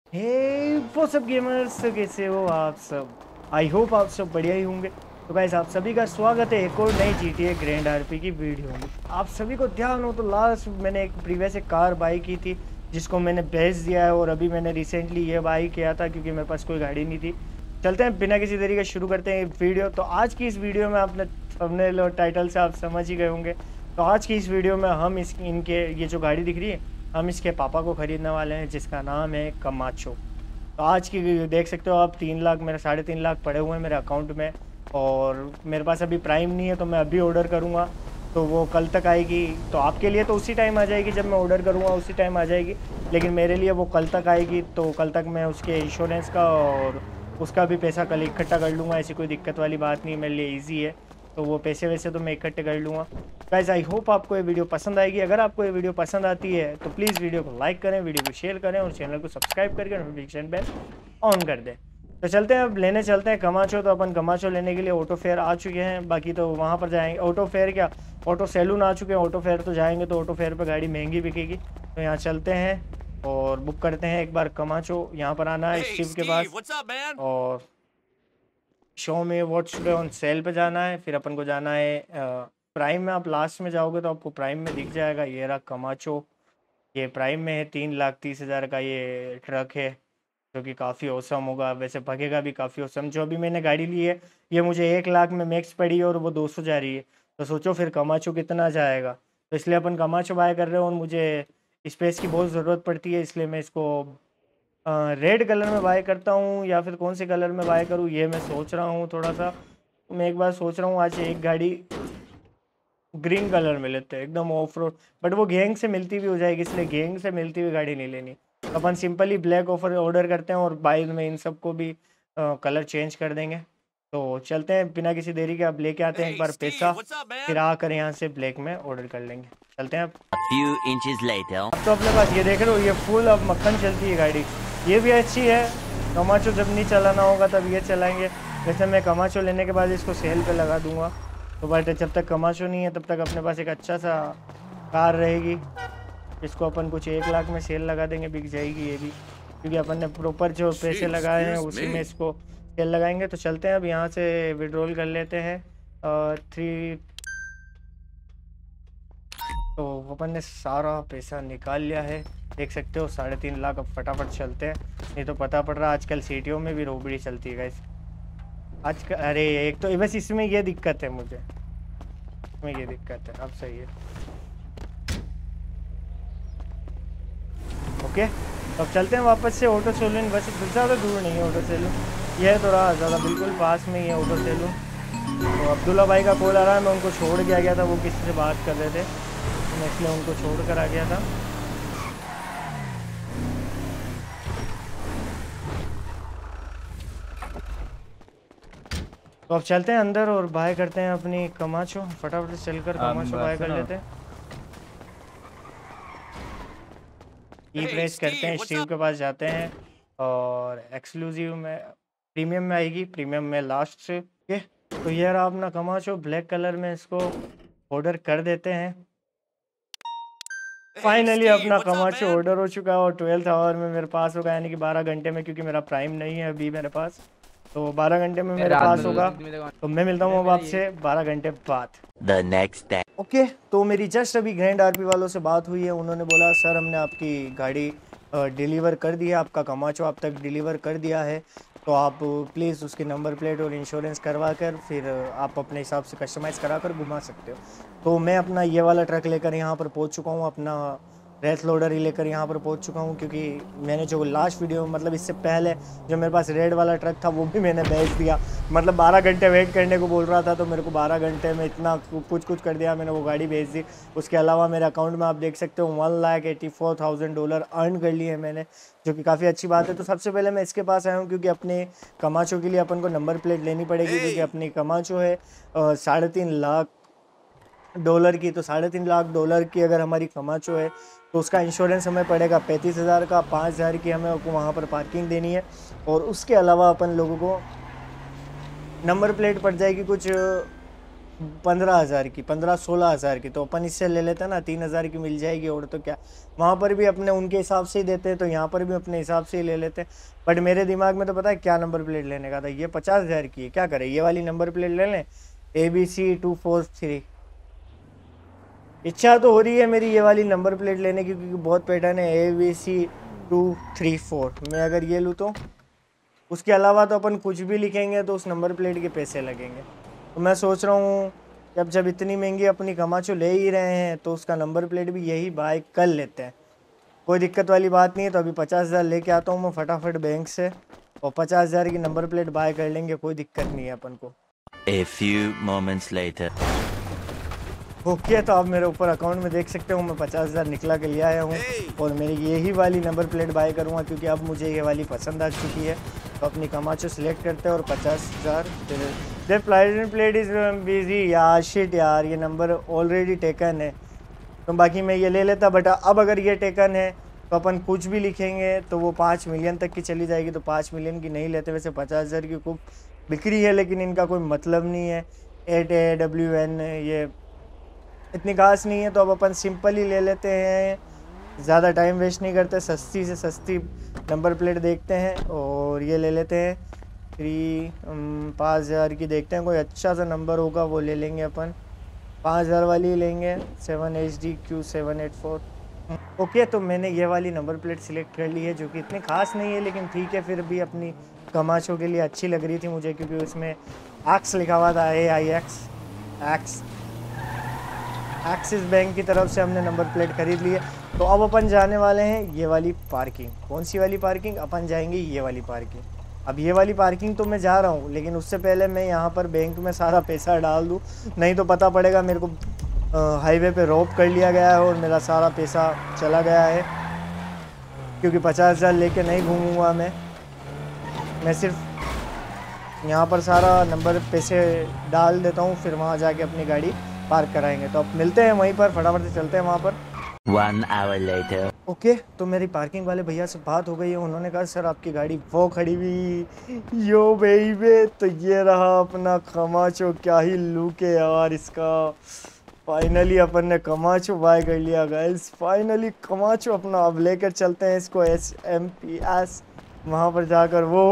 हे वो सब गेमर्स, कैसे हो आप सब? आई होप आप सब बढ़िया ही होंगे। तो गाइस, आप सभी का स्वागत है एक और नई GTA ग्रैंड आरपी की वीडियो में। आप सभी को ध्यान हो तो लास्ट मैंने एक प्रीवियस एक कार बाई की थी जिसको मैंने बेच दिया है, और अभी मैंने रिसेंटली ये बाई किया था क्योंकि मेरे पास कोई गाड़ी नहीं थी। चलते हैं बिना किसी देरी के शुरू करते हैं वीडियो। तो आज की इस वीडियो में आपने थंबनेल और टाइटल से आप समझ ही गए होंगे। तो आज की इस वीडियो में हम इनके ये जो गाड़ी दिख रही है, हम इसके पापा को ख़रीदने वाले हैं जिसका नाम है कमाचो। तो आज की देख सकते हो आप 3 लाख, मेरे 3.5 लाख पड़े हुए हैं मेरे अकाउंट में, और मेरे पास अभी प्राइम नहीं है तो मैं अभी ऑर्डर करूँगा तो वो कल तक आएगी। तो आपके लिए तो उसी टाइम आ जाएगी, जब मैं ऑर्डर करूँगा उसी टाइम आ जाएगी, लेकिन मेरे लिए वो कल तक आएगी। तो कल तक मैं उसके इंश्योरेंस का और उसका भी पैसा कल इकट्ठा कर लूँगा। ऐसी कोई दिक्कत वाली बात नहीं, मेरे लिए ईजी है। तो वो पैसे वैसे तो मैं इकट्ठे कर लूँगा। गाइस, आई होप आपको ये वीडियो पसंद आएगी। अगर आपको ये वीडियो पसंद आती है तो प्लीज़ वीडियो को लाइक करें, वीडियो को शेयर करें और चैनल को सब्सक्राइब करके नोटिफिकेशन बेल ऑन कर दें। तो चलते हैं, अब लेने चलते हैं कमाचो। तो अपन कमाचो लेने के लिए ऑटो फेयर आ चुके हैं। बाकी तो वहाँ पर जाएंगे, ऑटो फेयर क्या, ऑटो सैलून आ चुके हैं। ऑटो फेयर तो जाएंगे तो ऑटो फेयर पर गाड़ी महंगी बिकेगी। तो यहाँ चलते हैं और बुक करते हैं एक बार कमाचो। यहाँ पर आना है स्टीव के पास, और शो में व्हाट्स टुडे ऑन सेल पे जाना है। फिर अपन को जाना है प्राइम में। आप लास्ट में जाओगे तो आपको प्राइम में दिख जाएगा, ये रहा कमाचो। ये प्राइम में है, 3,30,000 का ये ट्रक है जो कि काफ़ी औसम होगा। वैसे भगेगा भी काफ़ी औसम। जो अभी मैंने गाड़ी ली है ये मुझे 1 लाख में मैक्स पड़ी है और वो 200 जा रही है। तो सोचो फिर कमाचो कितना जाएगा। तो इसलिए अपन कमाचो बाय कर रहे हो, और मुझे स्पेस की बहुत ज़रूरत पड़ती है, इसलिए मैं इसको रेड कलर में बाय करता हूँ या फिर कौन से कलर में बाय करूँ ये मैं सोच रहा हूँ थोड़ा सा। मैं एक बार सोच रहा हूँ आज एक गाड़ी ग्रीन कलर में लेते हैं, एकदम ऑफ रोड, बट वो गैंग से मिलती भी हो जाएगी, इसलिए गैंग से मिलती हुई गाड़ी नहीं लेनी। अपन सिंपली ब्लैक ऑफर ऑर्डर करते हैं और बाद में इन सबको भी कलर चेंज कर देंगे। तो चलते हैं बिना किसी देरी के, अब लेके आते हैं एक बार पैसा, फिर आकर यहाँ से ब्लैक में ऑर्डर कर लेंगे। चलते हैं अब। few inches later. अब तो अपने पास ये देख रहे हो, ये फुल अब मक्खन चलती है गाड़ी, ये भी अच्छी है। कमाचो जब नहीं चलाना होगा तब ये चलाएंगे। वैसे मैं कमाचो लेने के बाद इसको सेल पे लगा दूंगा, तो बट जब तक कमाचो नहीं है तब तक अपने पास एक अच्छा सा कार रहेगी। इसको अपन कुछ 1 लाख में सेल लगा देंगे, बिक जाएगी ये भी, क्योंकि अपन ने प्रॉपर जो पैसे लगाए हैं उसी में इसको सेल लगाएंगे। तो चलते हैं अब यहाँ से विड्रॉल कर लेते हैं 3। तो अपन ने सारा पैसा निकाल लिया है, देख सकते हो 3.5 लाख। अब फटाफट चलते हैं, नहीं तो पता पड़ रहा आजकल सिटियों में भी रोबड़ी चलती है गाइस आजकल। अरे एक तो बस इसमें ये दिक्कत है, मुझे इसमें ये दिक्कत है। अब सही है, ओके। तो अब चलते हैं वापस से ऑटो सैलून। बस ज़्यादा दूर नहीं है ऑटो सैलून, यह है थोड़ा ज़्यादा बिल्कुल पास में ही है ऑटो सैलून। तो अब्दुल्ला भाई का कॉल आ रहा है, मैं उनको छोड़ के आ गया था, वो किसी से बात कर रहे थे, मैं इसलिए उनको छोड़ कर आ गया था। तो अब चलते हैं अंदर और बाय करते हैं अपनी कमाचो। फटाफट से चलकर कमाचो बाय कर लेते हैं। ई प्रेस करते हैं, स्टीव के पास जाते हैं, और एक्सक्लूसिव में प्रीमियम में आएगी, प्रीमियम में लास्ट से। ओके, तो ये रहा अपना कमाचो ब्लैक कलर में, इसको ऑर्डर कर देते हैं। फाइनली अपना कमाचो ऑर्डर हो चुका है और 12th आवर में मेरे पास होगा, यानी कि 12 घंटे में, क्योंकि मेरा प्राइम नहीं है अभी मेरे पास। तो 12 घंटे में मेरे पास होगा। तो मैं मिलता हूँ अब आपसे 12 घंटे बाद। The next day. ओके, तो मेरी जस्ट अभी ग्रैंड आरपी वालों से बात हुई है। उन्होंने बोला सर हमने आपकी गाड़ी डिलीवर कर दी है, आपका कमाचो आप तक डिलीवर कर दिया है, तो आप प्लीज़ उसकी नंबर प्लेट और इंश्योरेंस करवा कर फिर आप अपने हिसाब से कस्टमाइज़ करा कर घुमा सकते हो। तो मैं अपना ये वाला ट्रक लेकर यहाँ पर पहुँच चुका हूँ, अपना रेथ लोडर ही लेकर यहाँ पर पहुँच चुका हूँ, क्योंकि मैंने जो लास्ट वीडियो मतलब इससे पहले जो मेरे पास रेड वाला ट्रक था वो भी मैंने बेच दिया। मतलब 12 घंटे वेट करने को बोल रहा था, तो मेरे को 12 घंटे में इतना कुछ कर दिया, मैंने वो गाड़ी बेच दी। उसके अलावा मेरे अकाउंट में आप देख सकते हो $1,84,000 अर्न कर लिए हैं मैंने, जो कि काफ़ी अच्छी बात है। तो सबसे पहले मैं इसके पास आया हूँ क्योंकि अपने कमाचो के लिए अपन को नंबर प्लेट लेनी पड़ेगी, क्योंकि अपनी कमाचो है $3.5 लाख की। तो $3.5 लाख की अगर हमारी कमाचो है तो उसका इंश्योरेंस हमें पड़ेगा 35,000 का, 5,000 की हमें वहाँ पर पार्किंग देनी है, और उसके अलावा अपन लोगों को नंबर प्लेट पड़ जाएगी कुछ 15,000 की, 15-16,000 की, तो अपन इससे ले लेते हैं ना, 3,000 की मिल जाएगी। और तो क्या, वहाँ पर भी अपने उनके हिसाब से ही देते हैं, तो यहाँ पर भी अपने हिसाब से ही ले लेते हैं। बट मेरे दिमाग में तो पता है क्या नंबर प्लेट लेने का था, ये 50,000 की है, क्या करें, ये वाली नंबर प्लेट ले लें, ABC243। इच्छा तो हो रही है मेरी ये वाली नंबर प्लेट लेने की, क्योंकि बहुत पैटर्न है ABC234 मैं अगर ये लूँ तो। उसके अलावा तो अपन कुछ भी लिखेंगे तो उस नंबर प्लेट के पैसे लगेंगे। तो मैं सोच रहा हूँ कि अब जब इतनी महंगी अपनी कमाचो ले ही रहे हैं तो उसका नंबर प्लेट भी यही बाय कर लेते हैं। कोई दिक्कत वाली बात नहीं है। तो अभी 50,000 लेके आता हूँ मैं फटाफट बैंक से, और 50,000 की नंबर प्लेट बाय कर लेंगे, कोई दिक्कत नहीं है अपन को। A few moments later. Okay, तो आप मेरे ऊपर अकाउंट में देख सकते हो मैं 50,000 निकला के ले आया हूँ, और मेरी यही वाली नंबर प्लेट बाय करूँगा, क्योंकि अब मुझे ये वाली पसंद आ चुकी है। तो अपनी कमाचो सिलेक्ट करते हैं और 50,000 द प्लेट इज बिजी यार, शिट यार, ये नंबर ऑलरेडी टेकन है। तो बाकी मैं ये ले लेता, बट अब अगर ये टेकन है तो अपन कुछ भी लिखेंगे तो वो 5 मिलियन तक की चली जाएगी। तो 5 मिलियन की नहीं लेते, वैसे 50,000 की खूब बिक्री है, लेकिन इनका कोई मतलब नहीं है। 8AWN ये इतनी खास नहीं है, तो अब अपन सिंपल ही ले लेते हैं, ज़्यादा टाइम वेस्ट नहीं करते, सस्ती से सस्ती नंबर प्लेट देखते हैं और ये ले लेते हैं। 5,000 की देखते हैं, कोई अच्छा सा नंबर होगा वो ले लेंगे अपन, 5,000 वाली लेंगे, 7HDQ784। ओके, तो मैंने ये वाली नंबर प्लेट सिलेक्ट कर ली है, जो कि इतनी खास नहीं है, लेकिन ठीक है, फिर भी अपनी कमाचों के लिए अच्छी लग रही थी मुझे, क्योंकि उसमें एक्स लिखा हुआ था, AIX एक्सिस बैंक की तरफ से हमने नंबर प्लेट खरीद ली है। तो अब अपन जाने वाले हैं ये वाली पार्किंग। कौन सी वाली पार्किंग? अपन जाएंगे ये वाली पार्किंग। अब ये वाली पार्किंग तो मैं जा रहा हूँ, लेकिन उससे पहले मैं यहाँ पर बैंक में सारा पैसा डाल दूँ, नहीं तो पता पड़ेगा मेरे को हाईवे पे रोक कर लिया गया है और मेरा सारा पैसा चला गया है, क्योंकि 50,000 लेके नहीं घूमूंगा मैं सिर्फ यहाँ पर सारा नंबर पैसे डाल देता हूँ, फिर वहाँ जाके अपनी गाड़ी पार्क कराएंगे। तो अब मिलते हैं वहीं पर, फटाफट से चलते हैं वहाँ पर। 1 hour later. ओके, तो मेरी पार्किंग वाले भैया से बात हो गई है, उन्होंने कहा सर आपकी गाड़ी वो खड़ी हुई यो बेबी। तो ये रहा अपना कमाचो, क्या ही लुक है यार इसका। फाइनली अपन ने कमाचो बाय कर लिया गाइस, फाइनली कमाचो अपना। अब लेकर चलते हैं इसको SMP वहाँ पर जाकर, वो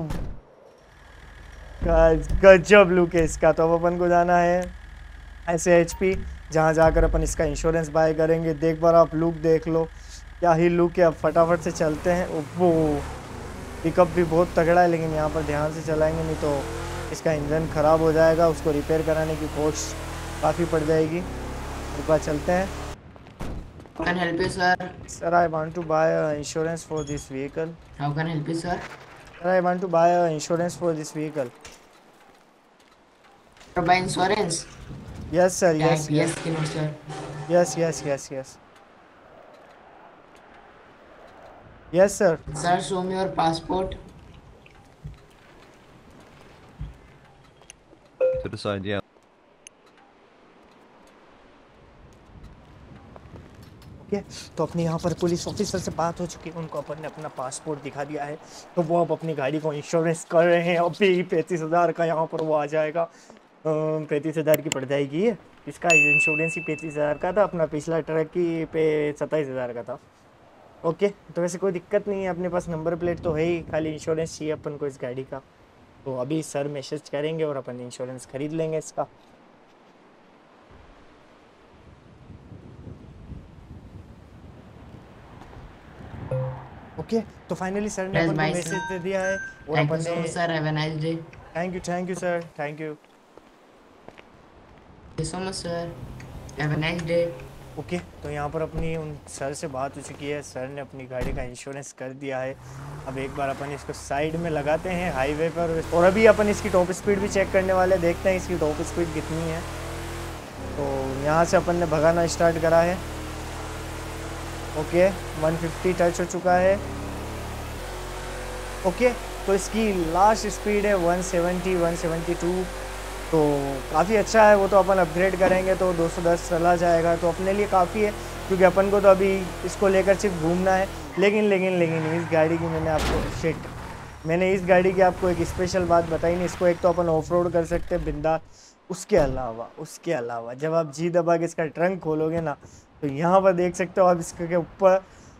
गजब लुक है इसका। तो अब अपन को जाना है SHP, जहाँ जाकर अपन इसका इंश्योरेंस बाय करेंगे। देख बार आप लुक देख लो, क्या ही लुक है। अब फटाफट से चलते हैं। वो पिकअप भी बहुत तगड़ा है, लेकिन यहाँ पर ध्यान से चलाएंगे नहीं तो इसका इंजन ख़राब हो जाएगा, उसको रिपेयर कराने की कॉस्ट काफ़ी पड़ जाएगी। एक बार चलते हैं। How can I help you, sir? Sir, I want to buy insurance for this vehicle. How can I help you, sir? Sir, I want to buy insurance for this vehicle. To buy insurance? Yes, sir. Yes, Yes, sir. yes, yes, yes, yes. Yes, sir. Sir, show me your passport. To the side, yeah. तो अपने यहाँ पर police officer से बात हो चुकी है, उनको अपन ने अपना पासपोर्ट दिखा दिया है, तो वो अब अपनी गाड़ी को इंश्योरेंस कर रहे हैं। अभी 35,000 का यहाँ पर वो आ जाएगा, 35,000 की पड़ जाएगी। इसका इंश्योरेंस ही 35,000 का था, अपना पिछला ट्रक की पे 27,000 का था। ओके, तो वैसे कोई दिक्कत नहीं है, अपने पास नंबर प्लेट तो है ही, खाली इंश्योरेंस चाहिए अपन को इस गाड़ी का। तो अभी सर मैसेज करेंगे और अपन इंश्योरेंस खरीद लेंगे इसका। ओके, तो फाइनली सर ने अपन को मैसेज दे दिया है और अपन ने। Thank you sir, have a nice day. Thank you sir, thank you. Thank you so much sir, have a nice day. Okay, तो यहाँ पर अपनी उन सर से बात हो चुकी है, सर ने अपनी गाड़ी का इंश्योरेंस कर दिया है। अब एक बार अपन इसको साइड में लगाते हैं हाईवे पर, और अभी अपन इसकी टॉप स्पीड भी चेक करने वाले, देखते हैं इसकी टॉप स्पीड कितनी है। तो यहाँ से अपन ने भगाना स्टार्ट करा है। ओके, 150 टच हो चुका है। ओके, तो इसकी लास्ट स्पीड है 170 172, तो काफ़ी अच्छा है। वो तो अपन अपग्रेड करेंगे तो 210 चला जाएगा, तो अपने लिए काफ़ी है, क्योंकि अपन को तो अभी इसको लेकर सिर्फ घूमना है। लेकिन इस गाड़ी की मैंने इस गाड़ी की आपको एक स्पेशल बात बताई नहीं। इसको एक तो अपन ऑफ रोड कर सकते हैं बिंदास, उसके अलावा जब आप जी दबा के इसका ट्रंक खोलोगे ना, तो यहाँ पर देख सकते हो आप इसके ऊपर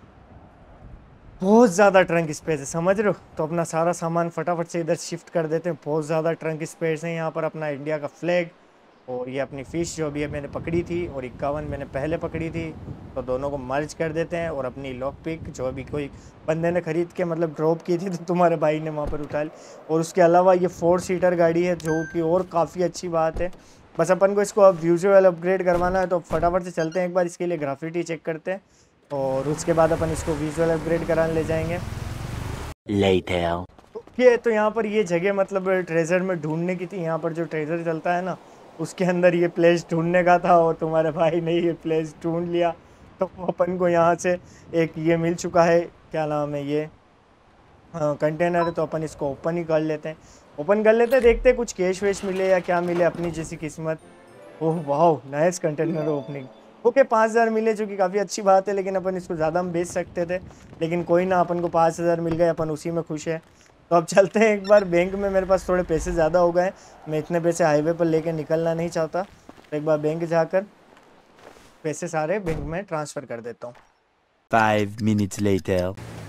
बहुत ज़्यादा ट्रंक स्पेस है, समझ रहे हो। तो अपना सारा सामान फटाफट से इधर शिफ्ट कर देते हैं। बहुत ज़्यादा ट्रंक स्पेस है यहाँ पर। अपना इंडिया का फ्लैग और ये अपनी फ़िश जो अभी मैंने पकड़ी थी और 51 मैंने पहले पकड़ी थी, तो दोनों को मर्ज कर देते हैं। और अपनी लॉक पिक जो अभी कोई बंदे ने ख़रीद के मतलब ड्रॉप की थी, तो तुम्हारे भाई ने वहाँ पर उठा ली। और उसके अलावा ये 4 सीटर गाड़ी है, जो कि और काफ़ी अच्छी बात है। बस अपन को इसको अब विजुअल अपग्रेड करवाना है, तो फटाफट से चलते हैं एक बार इसके लिए ग्राफिटी चेक करते हैं, और उसके बाद अपन इसको विजुअल अपग्रेड कराने ले जाएंगे। Later. ये तो यहाँ पर ये जगह मतलब ट्रेजर में ढूंढने की थी। यहाँ पर जो ट्रेजर चलता है ना, उसके अंदर ये प्लेस ढूंढने का था, और तुम्हारे भाई ने ये प्लेस ढूंढ लिया। तो अपन को यहाँ से एक ये मिल चुका है, क्या नाम है ये, कंटेनर है। तो अपन इसको ओपन ही कर लेते हैं, ओपन कर लेते हैं, देखते हैं कुछ कैश वेश मिले या क्या मिले, अपनी जैसी किस्मत। ओह वाह, नाइस कंटेनर ओपनिंग। ओके 5000 मिले, जो कि काफ़ी अच्छी बात है, लेकिन अपन इसको ज़्यादा हम बेच सकते थे, लेकिन कोई ना, अपन को 5000 मिल गए, अपन उसी में खुश है। तो अब चलते हैं एक बार बैंक में। मेरे पास थोड़े पैसे ज़्यादा हो गए, मैं इतने पैसे हाईवे पर लेके निकलना नहीं चाहता। तो एक बार बैंक जाकर पैसे सारे बैंक में ट्रांसफ़र कर देता हूँ। 5 minutes later.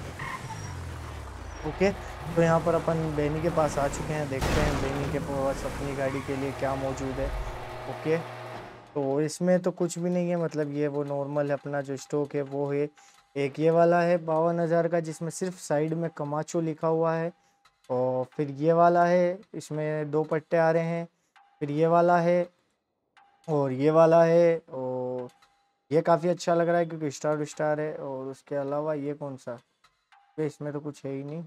ओके, तो यहाँ पर अपन बेनी के पास आ चुके हैं, देखते हैं बेनी के पास अपनी गाड़ी के लिए क्या मौजूद है। ओके, तो इसमें तो कुछ भी नहीं है, मतलब ये वो नॉर्मल है अपना जो स्टॉक है वो है। एक ये वाला है 52,000 का, जिसमें सिर्फ साइड में कमाचो लिखा हुआ है। और फिर ये वाला है, इसमें 2 पट्टे आ रहे हैं। फिर ये वाला है और ये वाला है, और ये काफ़ी अच्छा लग रहा है क्योंकि स्टार स्टार है। और उसके अलावा ये कौन सा है, इसमें तो कुछ है ही नहीं।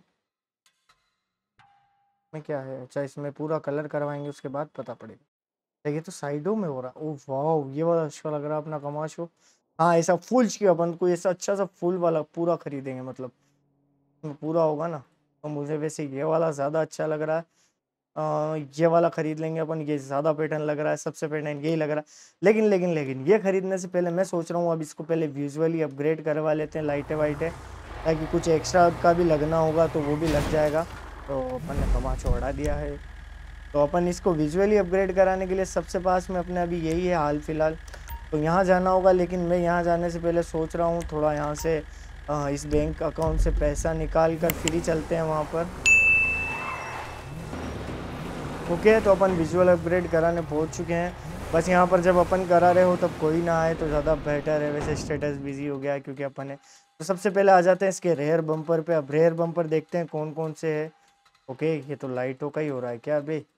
में क्या है, अच्छा इसमें पूरा कलर करवाएंगे उसके बाद पता पड़ेगा। ये तो साइडों में हो रहा। ओह वाह, ये वाला अच्छा लग रहा है अपना कमाशो। हाँ, ऐसा फुल चाहिए अपन को, ऐसा अच्छा सा फुल वाला पूरा खरीदेंगे, मतलब पूरा होगा ना। तो मुझे वैसे ये वाला ज़्यादा अच्छा लग रहा है। ये वाला ख़रीद लेंगे अपन, ये ज़्यादा पैटर्न लग रहा है, सबसे पैटर्न यही लग रहा है। लेकिन ये ख़रीदने से पहले मैं सोच रहा हूँ अब इसको पहले विजुअली अपग्रेड करवा लेते हैं, लाइटें वाइटें, ताकि कुछ एक्स्ट्रा का भी लगना होगा तो वो भी लग जाएगा। तो अपन ने कमाचो उड़ा दिया है, तो अपन इसको विजुअली अपग्रेड कराने के लिए सबसे पास में अपने अभी यही है हाल फिलहाल। तो यहाँ जाना होगा, लेकिन मैं यहाँ जाने से पहले सोच रहा हूँ थोड़ा यहाँ से इस बैंक अकाउंट से पैसा निकाल कर फिर ही चलते हैं वहाँ पर। ओके, तो अपन विजुअल अपग्रेड कराने पहुँच चुके हैं। बस यहाँ पर जब अपन करा रहे हो तब कोई ना आए तो ज़्यादा बेटर है। वैसे स्टेटस बिजी हो गया है क्योंकि अपन है। तो सबसे पहले आ जाते हैं इसके रेयर बम्पर पे। अब रेयर बम्पर देखते हैं कौन कौन से है। ओके, ये तो लाइटों का ही हो रहा है क्या अभी।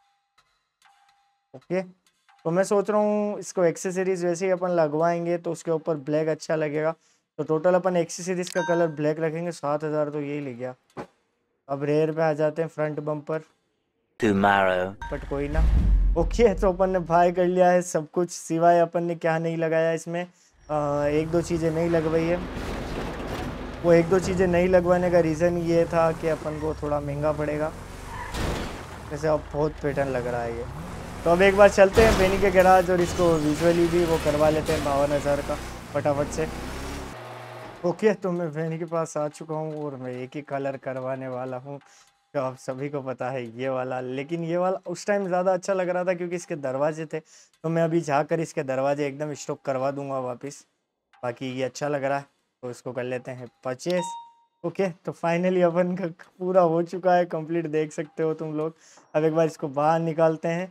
ओके, तो मैं सोच रहा हूँ इसको एक्सेसरीज वैसे ही अपन लगवाएंगे तो उसके ऊपर ब्लैक अच्छा लगेगा। तो टोटल अपन एक्सेसरीज का कलर ब्लैक रखेंगे। 7000 तो यही ले गया। अब रेयर पे आ जाते हैं, फ्रंट बम्पर Tomorrow. बट कोई ना। ओके, तो अपन ने बाय कर लिया है सब कुछ, सिवाय अपन ने क्या नहीं लगाया इसमें, एक दो चीज़ें नहीं लगवाई है। वो एक दो चीज़ें नहीं लगवाने का रीज़न ये था कि अपन को थोड़ा महंगा पड़ेगा। वैसे अब बहुत पैटर्न लग रहा है ये। तो अब एक बार चलते हैं बेनी के गैराज और इसको विजुअली भी वो करवा लेते हैं 52,000 का फटाफट से। ओके, तो मैं बेनी के पास आ चुका हूँ और मैं एक ही कलर करवाने वाला हूँ, तो आप सभी को पता है ये वाला। लेकिन ये वाला उस टाइम ज़्यादा अच्छा लग रहा था क्योंकि इसके दरवाजे थे, तो मैं अभी जाकर इसके दरवाजे एकदम स्टॉक करवा दूंगा वापस। बाकी ये अच्छा लग रहा है तो इसको कर लेते हैं परचेस। ओके, तो फाइनली अपन का पूरा हो चुका है कंप्लीट, देख सकते हो तुम लोग। अब एक बार इसको बाहर निकालते हैं।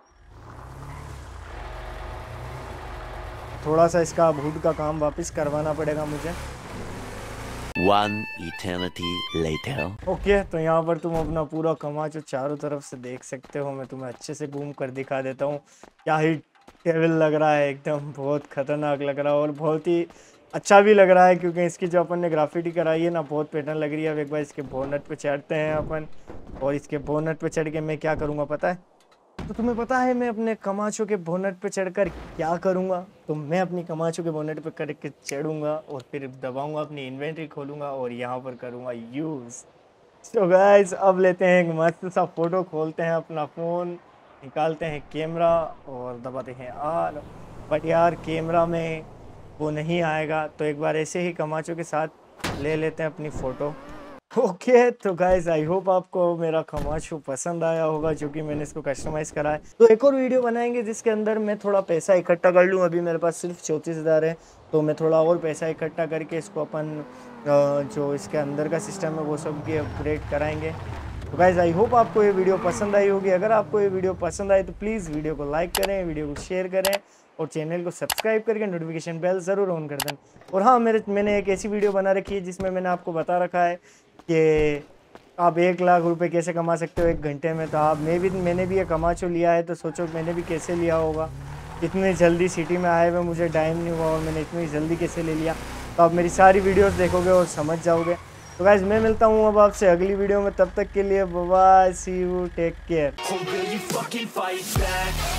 थोड़ा सा इसका हुड का काम वापस करवाना पड़ेगा मुझे। 1 eternity later. ओके, तो यहाँ पर तुम अपना पूरा कमाचो चारों तरफ से देख सकते हो। मैं तुम्हें अच्छे से घूम कर दिखा देता हूँ। क्या ही टेबल लग रहा है, एकदम बहुत खतरनाक लग रहा है और बहुत ही अच्छा भी लग रहा है क्योंकि इसकी जो अपन ने ग्राफिटी कराई है ना, बहुत पैटर्न लग रही है। अब एक बार इसके बोनट पे चढ़ते हैं अपन, और इसके बोनट पे चढ़ के मैं क्या करूँगा पता है? तो तुम्हें पता है मैं अपने कमाचो के बोनट पे चढ़कर क्या करूँगा? तो मैं अपनी कमाचो के बोनट पे करके चढ़ूँगा और फिर दबाऊँगा, अपनी इन्वेंट्री खोलूँगा और यहाँ पर करूँगा यूज़। तो गाइस, अब लेते हैं एक मस्त सा फ़ोटो, खोलते हैं अपना फ़ोन, निकालते हैं कैमरा और दबाते हैं आर। बट यार कैमरा में वो नहीं आएगा, तो एक बार ऐसे ही कमाचो के साथ ले लेते हैं अपनी फ़ोटो। ओके तो गाइज आई होप आपको मेरा खमाचो पसंद आया होगा, जो कि मैंने इसको कस्टमाइज़ करा है। तो एक और वीडियो बनाएंगे जिसके अंदर मैं थोड़ा पैसा इकट्ठा कर लूँ। अभी मेरे पास सिर्फ 34,000 है, तो मैं थोड़ा और पैसा इकट्ठा करके इसको अपन जो इसके अंदर का सिस्टम है वो सब भी अपग्रेड कराएंगे। तो गाइज आई होप आपको ये वीडियो पसंद आई होगी। अगर आपको ये वीडियो पसंद आई तो प्लीज़ वीडियो को लाइक करें, वीडियो को शेयर करें और चैनल को सब्सक्राइब करके नोटिफिकेशन बेल ज़रूर ऑन कर दें। और हाँ, मैंने एक ऐसी वीडियो बना रखी है जिसमें मैंने आपको बता रखा है कि आप 1 लाख रुपए कैसे कमा सकते हो 1 घंटे में। तो मैंने भी ये कमाचो लिया है, तो सोचो मैंने भी कैसे लिया होगा। इतनी जल्दी सिटी में आए हुए मुझे टाइम नहीं हुआ और मैंने इतनी जल्दी कैसे ले लिया। तो आप मेरी सारी वीडियोस देखोगे और समझ जाओगे। तो गाइस मैं मिलता हूँ अब आपसे अगली वीडियो में, तब तक के लिए bye bye, see you, take care.